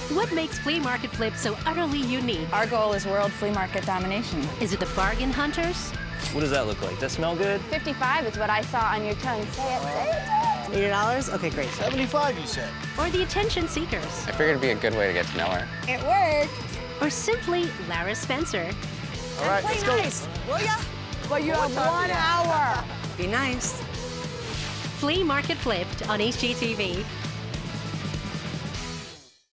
What makes Flea Market Flip so utterly unique? Our goal is world flea market domination. Is it the bargain hunters? What does that look like? Does that smell good? 55 is what I saw on your tongue. Say it, say it. $80? Okay, great. 75, you said. Or the attention seekers? I figured it'd be a good way to get to know her. It worked. Or simply Lara Spencer? All right, let's go. Nice, will ya? But you have 1 hour. Be nice. Flea Market Flipped on HGTV.